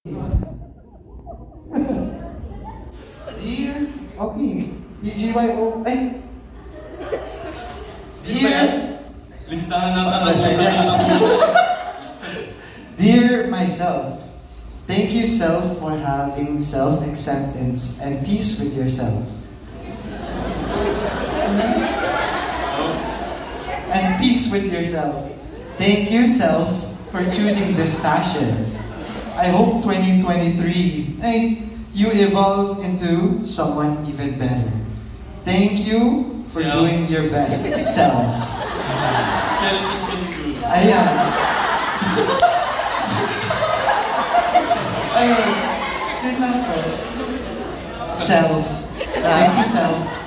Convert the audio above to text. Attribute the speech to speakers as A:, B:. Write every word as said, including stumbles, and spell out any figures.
A: Dear, okay, B G Y O, ay! Dear,
B: listahan ng tanong.
A: Dear myself, thank you self for having self-acceptance and peace with yourself. And peace with yourself. Thank you self for choosing this passion. I hope twenty twenty-three, ay, you evolve into someone even better. Thank you for
B: Self.
A: doing your best. Self.
B: Selfish kasi good.
A: Ayan. Ayun. Yun lang po. Self. Thank you, self.